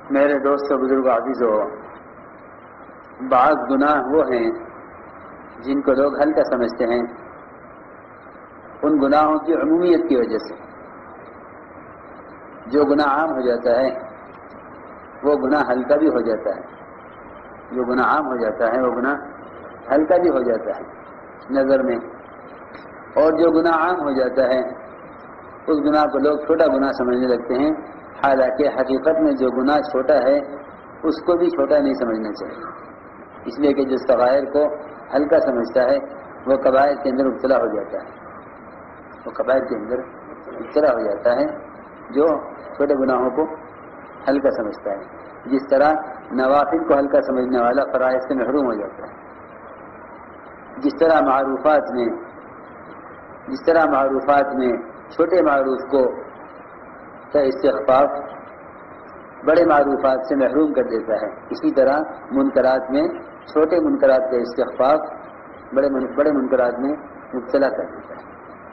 میرے دوست و بزرگ عزیزو، بعض گناہ وہ ہیں جن کو لوگ ہلکا سمجھتے ہیں ان گناہوں کی عمومیت کی وجہ سے۔ جو گناہ عام ہو جاتا ہے وہ گناہ ہلکا بھی ہو جاتا ہے، جو گناہ عام ہو جاتا ہے وہ گناہ ہلکا بھی ہو جاتا ہے نظر میں، اور جو گناہ عام ہو جاتا ہے اس گناہ کو لوگ چھوٹا گناہ سمجھنے لگتے ہیں، حالانکہ حقیقت میں جو گناہ چھوٹا ہے اس کو بھی چھوٹا نہیں سمجھنا چاہیے، اس لیے کہ جو صغائر کو ہلکا سمجھتا ہے وہ کبائر کے اندر مبتلا ہو جاتا ہے، وہ کبائر کے اندر مبتلا ہو جاتا ہے جو چھوٹے گناہوں کو ہلکا سمجھتا ہے، جس طرح نوافل کو ہلکا سمجھنے والا فرائض سے محروم ہو جاتا ہے، جس طرح معروفات میں چھوٹے معروف کو کا استخفاف بڑے معروفات سے محروم کر دیتا ہے، اسی طرح منکرات میں چھوٹے منکرات کا استخفاف بڑے منکرات میں مبتلا کر دیتا ہے۔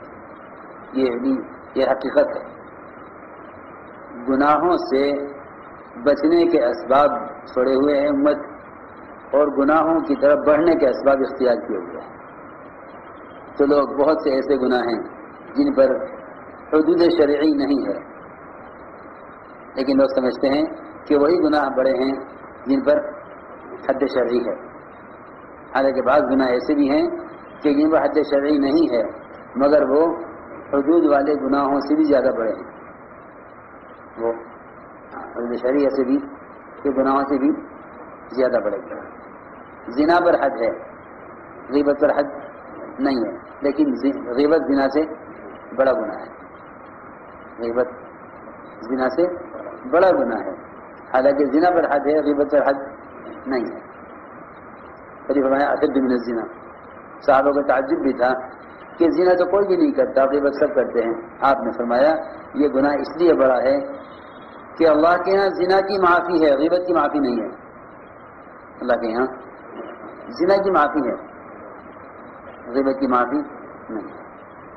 یہ حقیقت ہے۔ گناہوں سے بچنے کے اسباب چھوڑے ہوئے ہیں امت، اور گناہوں کی طرف بڑھنے کے اسباب اختیار کیے ہوئے ہیں۔ تو لوگ بہت سے ایسے گناہ ہیں جن پر حدود شرعی نہیں ہے، لیکن لوگ سمجھتے ہیں کہ وہی گناہ بڑے ہیں جن پر حد شرعی ہے، حالانکہ بعض گناہ ایسے بھی ہیں کہ جن پر حد شرعی نہیں ہے مگر وہ حدود والے گناہوں سے بھی زیادہ بڑے ہیں، وہ حدود شرعی سے بھی کے گناہوں سے بھی زیادہ بڑے ہیں۔ زنا پر حد ہے، غیبت پر حد نہیں ہے، لیکن غیبت زنا سے بڑا گناہ ہے، غیبت زنا سے بڑا گناہ ہے، حالانکہ زنا پر حد ہے، غیبت پر حد نہیں ہے۔ پھر فرمایا اشد من الزنا، صحابہ کو تعجب بھی تھا کہ زنا تو کوئی بھی نہیں کرتا، غیبت سب کرتے ہیں۔ آپ نے فرمایا یہ گناہ اس لیے بڑا ہے کہ اللہ کے یہاں زنا کی معافی ہے، غیبت کی معافی نہیں ہے۔ اللہ کے یہاں زنا کی معافی ہے، غیبت کی معافی نہیں ہے۔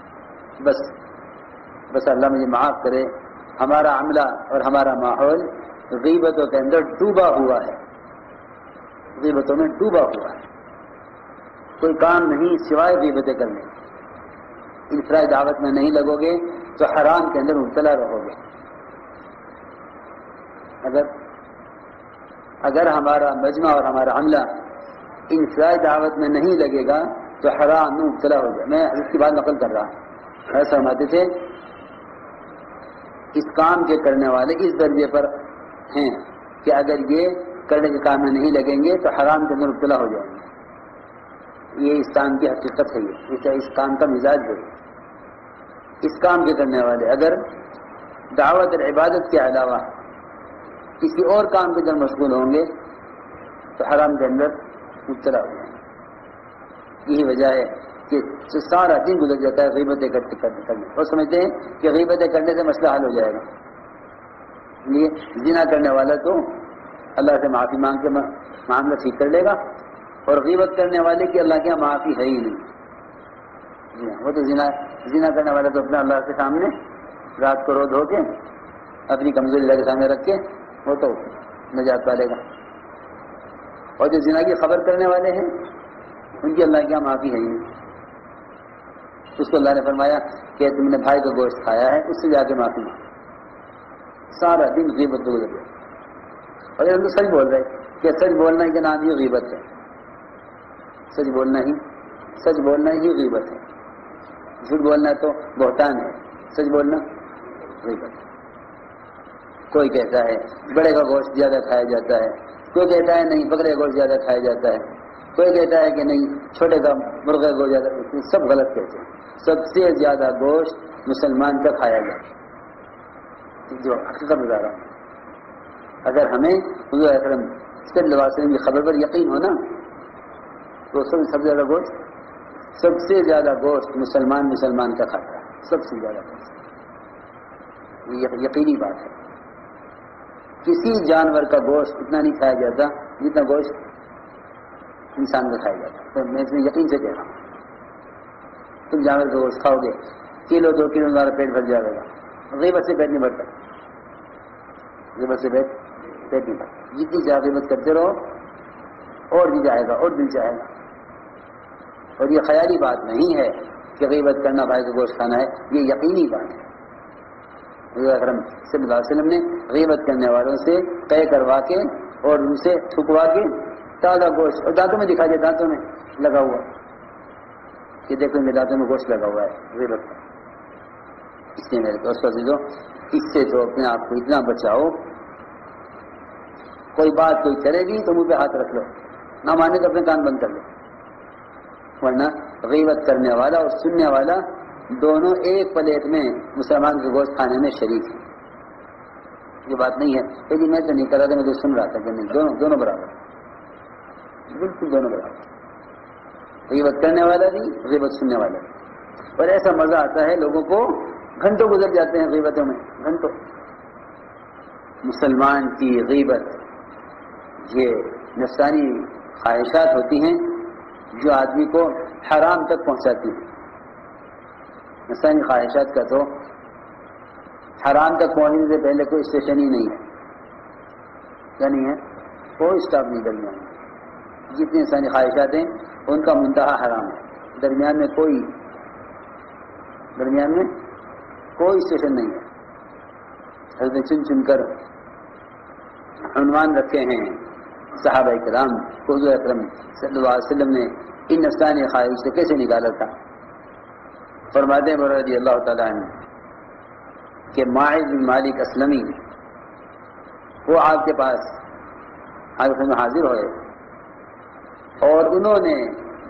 بس اللہ مجھے معاف کرے، ہمارا عملہ اور ہمارا ماحول غیبتوں کے اندر ڈوبا ہوا ہے، غیبتوں میں ڈوبا ہوا ہے، کوئی کام نہیں سوائے غیبتیں کرنے۔ انفراد دعوت میں نہیں لگو گے تو حرام کے اندر مبتلا رہو گے۔ اگر ہمارا مجمع اور ہمارا عملہ انفراد دعوت میں نہیں لگے گا تو حرام میں مبتلا ہو جائے۔ میں اس کی بات نقل کر رہا ہوں، ایسا فرماتے تھے اس کام کے کرنے والے اس درجے پر ہیں کہ اگر یہ کرنے کے کام میں نہیں لگیں گے تو حرام کے اندر مبتلا ہو جائیں گے۔ یہ اس کام کی حقیقت ہے، یہ اس کام کا مزاج ہے۔ اس کام کے کرنے والے اگر دعوت اور عبادت کے علاوہ کسی اور کام کے اندر مشغول ہوں گے تو حرام کے اندر مبتلا ہو جائیں گے۔ یہی وجہ ہے کہ سارا دن گزر جاتا ہے غیبتیں کرتے اور سمجھتے ہیں کہ غیبتیں کرنے سے مسئلہ حل ہو جائے گا۔ اس لیے زنا کرنے والا تو اللہ سے معافی مانگ کے معاملہ ٹھیک کر لے گا، اور غیبت کرنے والے کی اللہ کے یہاں معافی ہے ہی نہیں۔ وہ تو زنا کرنے والا تو اپنا اللہ کے سامنے رات کو رو دھو کے اپنی کمزوری اللہ کے سامنے رکھ کے وہ تو نجات پالے گا، اور جو زنا کی خبر کرنے والے ہیں ان کی اللہ کے یہاں معافی ہے ہی نہیں۔ اس کو اللہ نے فرمایا کہ تم نے بھائی کا گوشت کھایا ہے، اس سے جا کے معافی مانگ۔ سارا دن غیبت گزر گیا، اور ہم تو سچ بول رہے کہ سچ بولنا ہی کے نام ہی غیبت ہے، سچ بولنا ہی غیبت ہے۔ جھوٹ بولنا تو بہتان ہے، سچ بولنا غیبت ہے۔ کوئی کہتا ہے بڑے کا گوشت زیادہ کھایا جاتا ہے، کوئی کہتا ہے نہیں بکرے کا گوشت زیادہ کھایا جاتا ہے، کوئی کہتا ہے کہ نہیں چھوٹے کا مرغے کو زیادہ، سب غلط کہتے ہیں۔ سب سے زیادہ گوشت مسلمان کا کھایا جاتا ہے، جو حقیقت بتا رہا ہوں۔ اگر ہمیں حضور اکرم صلی اللہ علیہ وسلم کی خبر پر یقین ہونا تو سب سے زیادہ گوشت مسلمان کا کھاتا ہے، سب سے زیادہ گوشت، یہ یقینی بات ہے۔ کسی جانور کا گوشت اتنا نہیں کھایا جاتا جتنا گوشت انسان کا کھایا جاتا ہے۔ تو میں اس میں یقین سے کہہ رہا ہوں، تم جانور کا گوشت کھاؤ گے کلو 2 کلو ہمارا پیٹ بھر جائے گا، غیبت سے پیٹ نہیں بھرتا، غیبت سے پیٹ پیٹ میں جتنی چاہے غیبت کرتے رہو اور بھی جائے گا اور بھی جائے گا. اور یہ خیالی بات نہیں ہے کہ غیبت کرنا بھائی کا گوشت کھانا ہے، یہ یقینی بات ہے. حضور اکرم صلی اللہ علیہ وسلم نے غیبت کرنے والوں سے طے کروا کے اور ان سے ٹھکوا کے تازہ گوشت اور دانتوں میں دکھا دیا، دانتوں میں لگا ہوا کہ دیکھو میرے دانتوں میں گوشت لگا ہوا ہے غیبت کا. اس لیے میرے دوست عزیزوں، اس سے تو اپنے آپ کو اتنا بچاؤ، کوئی بات کوئی کرے گی تو منہ پہ ہاتھ رکھ لو، نہ مانے تو اپنے کان بند کر لو، ورنہ غیبت کرنے والا اور سننے والا دونوں ایک پلیٹ میں مسلمان کے گوشت کھانے میں شریک ہیں. یہ بات نہیں ہے کہ جی میں تو نہیں کر رہا تھا، میں تو سن رہا تھا، کہ نہیں، دونوں برابر، بالکل دونوں برابر. غیبت کرنے والا بھی، غیبت سننے والا بھی. اور ایسا مزہ آتا ہے لوگوں کو، گھنٹوں گزر جاتے ہیں غیبتوں میں، گھنٹوں. مسلمان کی غیبت یہ نفسانی خواہشات ہوتی ہیں جو آدمی کو حرام تک پہنچاتی ہیں. نفسانی خواہشات کا تو حرام تک پہنچنے سے پہلے کوئی اسٹیشن ہی نہیں ہے. کیا نہیں ہے؟ کوئی اسٹاپ نہیں درمیان میں. جتنی انسانی خواہشات ہیں ان کا منتہا حرام ہے، درمیان میں کوئی اسٹیشن نہیں ہے. حضرت چن چن کر عنوان رکھے ہیں صحابہ کرام کو حضور اکرم صلی اللہ علیہ وسلم نے ان نفسانی خواہش سے کیسے نکالا تھا. فرماتے ہیں رضی اللہ تعالیٰ عنہ کہ ماعز بن مالک اسلمی وہ آپ کے پاس حاضر ہوئے اور انہوں نے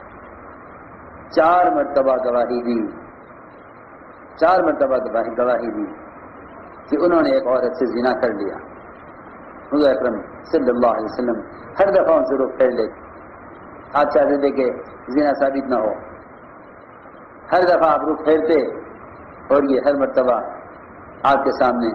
4 مرتبہ گواہی دی کہ انہوں نے ایک عورت سے زنا کر لیا. حضور اکرم صلی اللہ علیہ وسلم ہر دفعہ ان سے رخ پھیر لیتے. آپ چاہتے تھے کہ زنا ثابت نہ ہو، ہر دفعہ آپ رخ پھیرتے اور یہ ہر مرتبہ آپ کے سامنے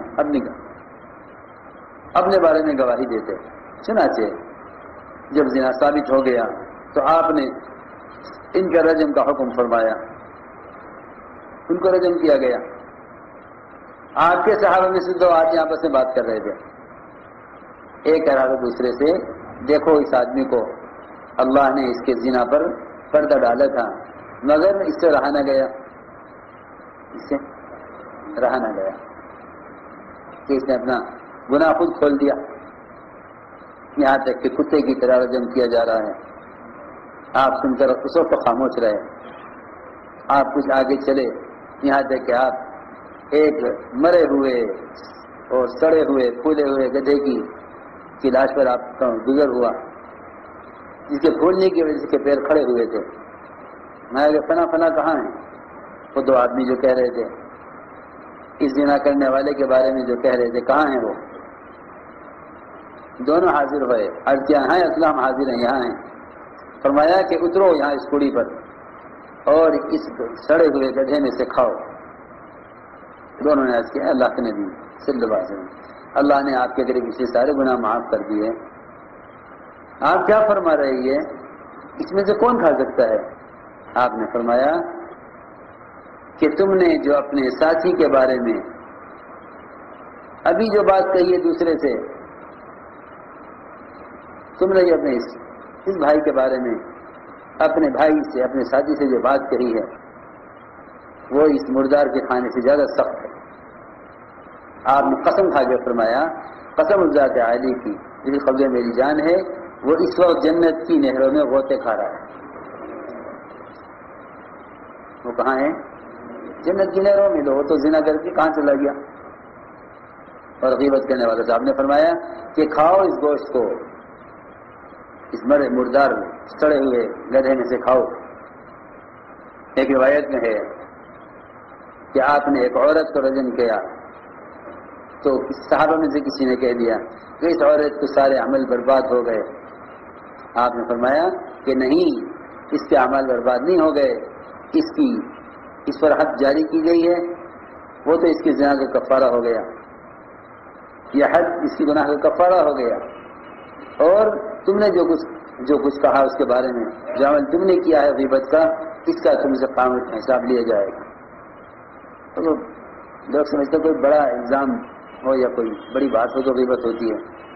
اپنے بارے میں گواہی دیتے. چنانچہ جب زنا ثابت ہو گیا تو آپ نے ان کا رجم کا حکم فرمایا، ان کو رجم کیا گیا. آپ کے صحابہ میں سے 2 آدمی آپس میں بات کر رہے تھے. ایک کہہ رہا تھا دوسرے سے، دیکھو اس آدمی کو اللہ نے اس کے زنا پر پردہ ڈالا تھا مگر اس سے رہا نہ گیا کہ اس نے اپنا گناہ خود کھول دیا. یہاں تک کہ کتے کی طرح رجم کیا جا رہا ہے. آپ سن کر اس وقت خاموش رہے. آپ کچھ آگے چلے یہاں تک کہ آپ ایک مرے ہوئے اور سڑے ہوئے پھولے ہوئے گدھے کی لاش پر آپ کا گزر ہوا، جس کے پھولنے کی وجہ سے کے پیر کھڑے ہوئے تھے. میں کہ فنا کہاں ہیں؟ وہ 2 آدمی جو کہہ رہے تھے اس زنا کرنے والے کے بارے میں جو کہہ رہے تھے، کہاں ہیں وہ؟ دونوں حاضر ہوئے. عرض کیا ہیں اسلام حاضر ہیں، یہاں ہیں. فرمایا کہ اترو یہاں اس کوڑی پر اور اس سڑے ہوئے گدھے میں سے کھاؤ. دونوں نے عرض کیا اللہ کے نبی صلی اللہ علیہ وسلم، اللہ نے آپ کے قریب سے سارے گناہ معاف کر دیے، آپ کیا فرما رہی ہے، اس میں سے کون کھا سکتا ہے؟ آپ نے فرمایا کہ تم نے جو اپنے ساتھی کے بارے میں ابھی جو بات کہی ہے دوسرے سے، تم نے جو اپنے اس بھائی کے بارے میں اپنے بھائی سے اپنے ساتھی سے جو بات کہی ہے وہ اس مردار کے کھانے سے زیادہ سخت ہے. آپ نے قسم کھا کے فرمایا، قسم ذات عالی کی جس قبضے میری جان ہے، وہ اس وقت جنت کی نہروں میں غوطے کھا رہا ہے. وہ کہاں ہے؟ جنت کی نہروں میں. وہ تو زنا کر کے کہاں چلا گیا؟ اور غیبت کرنے والے صاحب نے فرمایا کہ کھاؤ اس گوشت کو، اس مردار سڑے ہوئے گدھے میں سے کھاؤ. ایک روایت میں ہے کہ آپ نے ایک عورت کو رجم کیا تو صحابہ میں سے کسی نے کہہ دیا کہ اس عورت کے سارے عمل برباد ہو گئے. آپ نے فرمایا کہ نہیں، اس کے عمل برباد نہیں ہو گئے، اس پر حد جاری کی گئی ہے، وہ تو اس کے زنا کا کفارہ ہو گیا. یہ حد اس کی گناہ کا کفارہ ہو گیا. اور تم نے جو کچھ کہا اس کے بارے میں، جو عمل تم نے کیا ہے غیبت کا، اس کا تم سے قیامت میں حساب لیا جائے گا. تو لوگ سمجھتے کوئی بڑا الزام ہو یا کوئی بڑی بات ہو تو غیبت ہوتی ہے.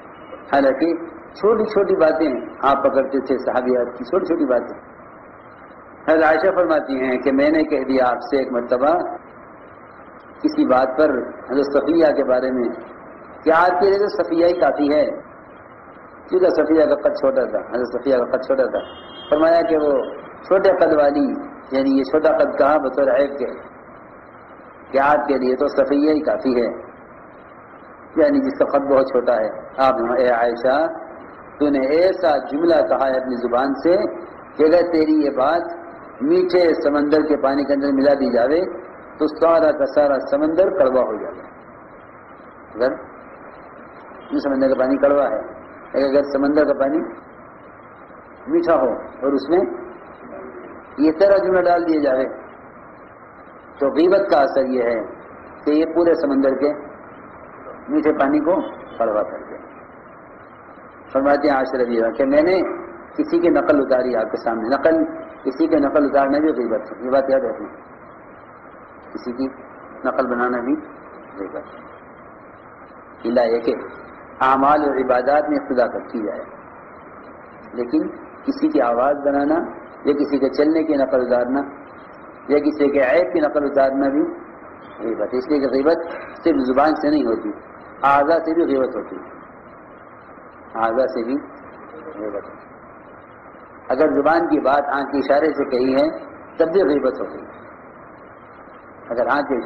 حالانکہ چھوٹی چھوٹی باتیں آپ پکڑتے تھے صحابیات کی، چھوٹی چھوٹی باتیں. حضرت عائشہ فرماتی ہیں کہ میں نے کہہ دیا آپ سے ایک مرتبہ کسی بات پر حضرت صفیہ کے بارے میں کہ آپ کے لیے تو صفیہ ہی کافی ہے، کیونکہ صفیہ کا قد چھوٹا تھا، حضرت صفیہ کا قد چھوٹا تھا. فرمایا کہ وہ چھوٹے قد والی، یعنی یہ چھوٹا قد کہا بطور عیب کے، کہ آپ کے لیے تو صفیہ ہی کافی ہے، یعنی جس کا قد بہت چھوٹا ہے. آپ نے اے عائشہ تو نے ایسا جملہ کہا ہے اپنی زبان سے کہ اگر تیری یہ بات میٹھے سمندر کے پانی کے اندر ملا دی جاوے تو سارا کا سارا سمندر کڑوا ہو جائے. اگر سمندر کا پانی کڑوا ہے، اگر سمندر کا پانی میٹھا ہو اور اس میں یہ طرح جملہ ڈال دیا جائے تو غیبت کا اثر یہ ہے کہ یہ پورے سمندر کے میٹھے پانی کو کڑوا کر دے. فرماتے ہیں عائشہ رضی اللہ عنہا کہ میں نے کسی کی نقل اتاری آپ کے سامنے. کسی کے نقل اتارنا بھی غیبت ہے، یہ بات یاد رکھیں. کسی کی نقل بنانا بھی غیبت ہے. الا یہ کہ اعمال اور عبادات میں اقتدا کی جائے، لیکن کسی کی آواز بنانا یا کسی کے چلنے کی نقل اتارنا یا کسی کے عیب کی نقل اتارنا بھی غیبت ہے. اس لیے کہ غیبت صرف زبان سے نہیں ہوتی، اعضاء سے بھی غیبت ہوتی ہے. اعضاء سے بھی غیبت ہوتی ہے. اگر زبان کی بات آنکھ کے اشارے سے کہی ہے تب بھی غیبت ہوتی ہے. اگر آنکھ کے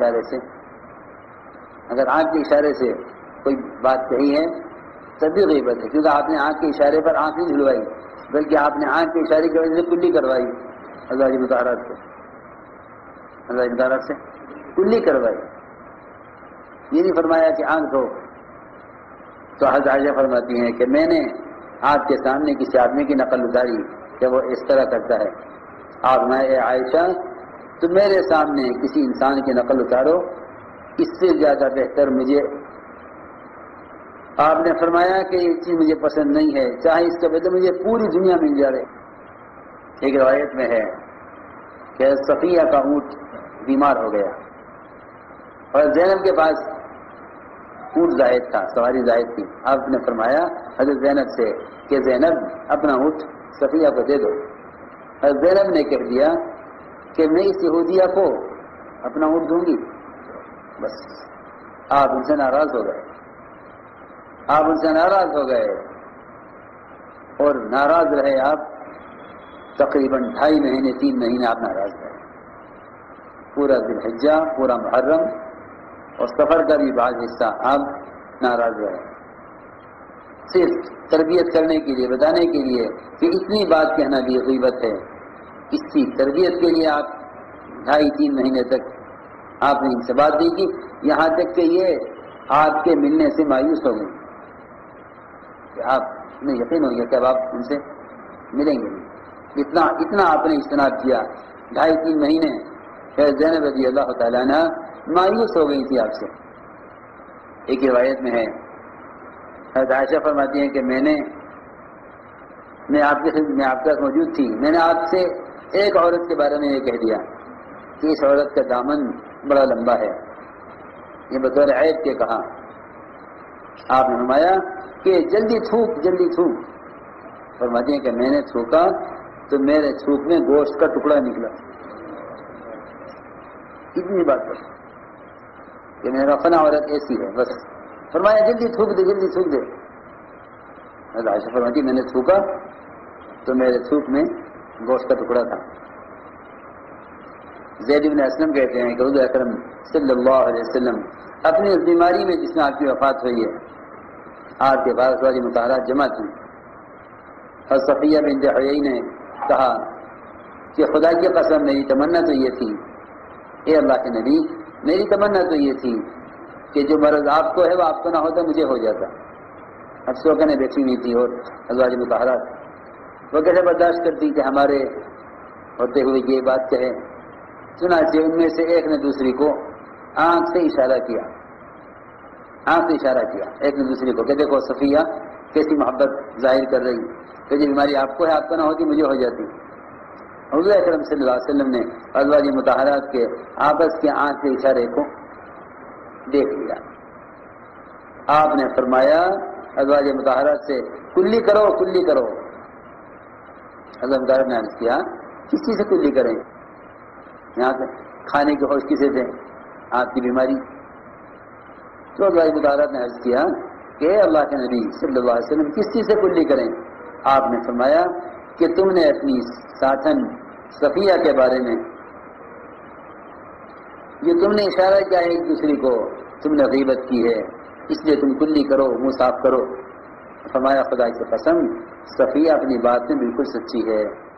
اشارے سے کوئی بات کہی ہے تب بھی غیبت ہے، کیونکہ آپ نے آنکھ کے اشارے پر آنکھ نہیں جھلوائی بلکہ آپ نے آنکھ کے اشارے کی وجہ سے کلی کروائی. ازواج مطہرات سے کلی کروائی. یہ نہیں فرمایا کہ آنکھ دھو. تو حضرت عائشہ فرماتی ہیں کہ میں نے آپ کے سامنے کسی آدمی کی نقل اتاری کہ وہ اس طرح کرتا ہے. آپ میں اے عائشہ تو میرے سامنے کسی انسان کی نقل اتارو، اس سے زیادہ بہتر مجھے. آپ نے فرمایا کہ یہ چیز مجھے پسند نہیں ہے، چاہے اس کے بدلے مجھے پوری دنیا مل جائے. ایک روایت میں ہے کہ صفیہ کا اونٹ بیمار ہو گیا اور زینب کے پاس اونٹ زائد تھا، سواری زائد تھی. آپ نے فرمایا حضرت زینب سے کہ زینب اپنا اونٹ صفیہ کو دے دو. حضرت زینب نے کہہ دیا کہ میں اس یہودیہ کو اپنا اونٹ دوں گی. بس آپ ان سے ناراض ہو گئے اور ناراض رہے آپ تقریباً 2.5 مہینے 3 مہینے آپ ناراض رہے. پورا ذی الحجہ، پورا محرم اور سفر کا بھی بعض حصہ آپ ناراض رہے، صرف تربیت کرنے کے لیے، بتانے کے لیے کہ اتنی بات کہنا بھی غیبت ہے. اس کی تربیت کے لیے آپ 2.5-3 مہینے تک آپ نے ان سے بات نہیں کی، یہاں تک کہ یہ آپ کے ملنے سے مایوس ہو گئی کہ آپ نے یقین ہو گیا کہ اب آپ ان سے ملیں گے نہیں. اتنا آپ نے اجتناب کیا. 2.5-3 مہینے زینب رضی اللہ تعالیٰ عنہ مایوس ہو گئی تھی آپ سے. ایک روایت میں ہے حضرت عائشہ فرماتی ہیں کہ میں آپ کے پاس موجود تھی. میں نے آپ سے ایک عورت کے بارے میں یہ کہہ دیا کہ اس عورت کا دامن بڑا لمبا ہے، یہ بطور عیب کے کہا. آپ نے فرمایا کہ جلدی تھوک. فرماتی ہیں کہ میں نے تھوکا تو میرے تھوک میں گوشت کا ٹکڑا نکلا. اتنی بات پر کہ میرا فنا عورت ایسی ہے. بس فرمایا جلدی تھوک دے. عائشہ فرماتی میں نے تھوکا تو میرے تھوک میں گوشت کا ٹکڑا تھا. زید بن اسلم کہتے ہیں کہ حضور اکرم صلی اللہ علیہ وسلم اپنی اس بیماری میں جس میں آپ کی وفات ہوئی ہے آپ کے پاس ازواج مطہرات جمع تھی. اور صفیہ بنت حیی نے کہا کہ خدا کی قسم میری تمنا تو یہ تھی، اے اللہ کے نبی میری تمنا تو یہ تھی کہ جو مرض آپ کو ہے وہ آپ کو نہ ہوتا مجھے ہو جاتا. اب سوکنے بیٹھی ہوئی تھی اور ازواج مطہرات وہ کیسے برداشت کرتی کہ ہمارے ہوتے ہوئے یہ بات کہے. چنانچہ ان میں سے ایک نے دوسری کو آنکھ سے اشارہ کیا ایک نے دوسری کو کہ دیکھو صفیہ کیسی محبت ظاہر کر رہی کہ جو بیماری آپ کو ہے آپ کو نہ ہوتی مجھے ہو جاتی. حضور اکرم صلی اللہ علیہ وسلم نے ازواج مطہرات کے آپس کے آنکھ کے اشارے کو دیکھ لیا. آپ نے فرمایا ازواج مطہرات سے کلی کرو کلی کرو. حضرت مطہرات نے عرض کیا کس چیز سے کلی کریں؟ یہاں سے کھانے کے ہوش کسے دیں؟ آپ کی بیماری. تو ازواج مطہرات نے عرض کیا کہ اللہ کے نبی صلی اللہ علیہ وسلم کس چیز سے کلی کریں؟ آپ نے فرمایا کہ تم نے اپنی ساتھن صفیہ کے بارے میں جو تم نے اشارہ کیا ہے ایک دوسری کو، تم نے غیبت کی ہے، اس لیے تم کلی کرو، منہ صاف کرو. فرمایا خدا کی قسم صفیہ اپنی بات میں بالکل سچی ہے.